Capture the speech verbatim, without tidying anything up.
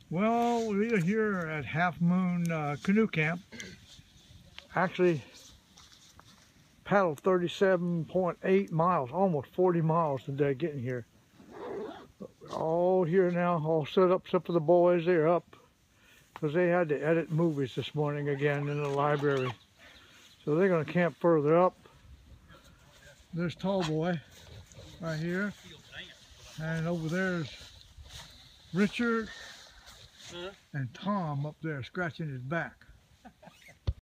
Well, we are here at Half Moon uh, Canoe Camp. Actually, paddled thirty-seven point eight miles, almost forty miles today getting here. We're all here now, all set up except for the boys. They're up because they had to edit movies this morning again in the library. So they're going to camp further up. There's Tall Boy right here. And over there's Richard and Tom up there scratching his back.